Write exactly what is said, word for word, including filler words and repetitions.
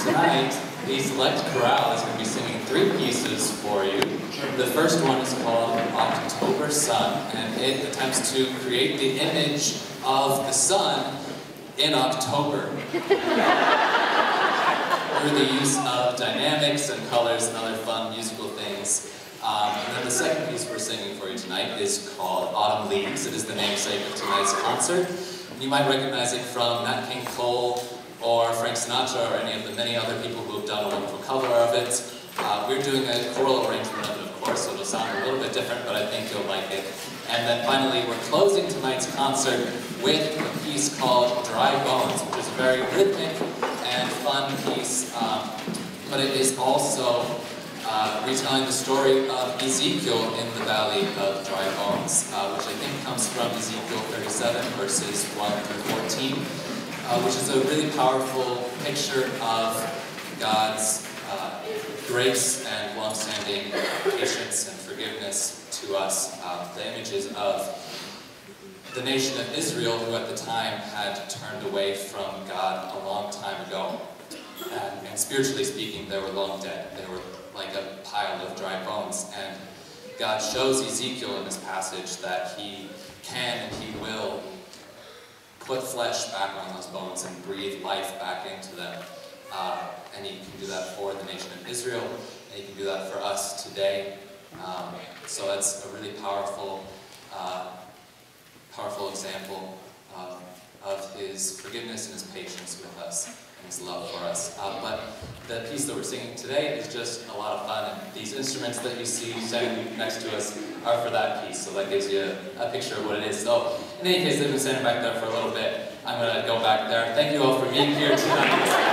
Tonight, the Select Chorale is going to be singing three pieces for you. The first one is called October Sun, and it attempts to create the image of the sun in October through the use of dynamics and colors and other fun musical things. Um, and then the second piece we're singing for you tonight is called Autumn Leaves. It is the namesake of tonight's concert. You might recognize it from Nat King Cole or Frank Sinatra or any of the many other people who have done a wonderful cover of it. Uh, we're doing a choral arrangement of it, of course, so it'll sound a little bit different, but I think you'll like it. And then finally, we're closing tonight's concert with a piece called Dry Bones, which is a very rhythmic and fun piece, um, but it is also uh, retelling the story of Ezekiel in the Valley of Dry Bones, uh, which I think comes from Ezekiel thirty-seven, verses one through fourteen. Uh, which is a really powerful picture of God's uh, grace and long-standing patience and forgiveness to us. Uh, the images of the nation of Israel, who at the time had turned away from God a long time ago. And, and spiritually speaking, they were long dead. They were like a pile of dry bones. And God shows Ezekiel in this passage that he can and he will put flesh back on those bones and breathe life back into them. Uh, and he can do that for the nation of Israel, and he can do that for us today. Um, so that's a really powerful, uh, powerful example uh, of his forgiveness and his patience with us and his love for us. Uh, but the piece that we're singing today is just a lot of fun, and these instruments that you see standing next to us are for that piece, so that gives you a, a picture of what it is. So, in any case, they've been standing back there for a little bit. I'm going to go back there. Thank you all for being here tonight.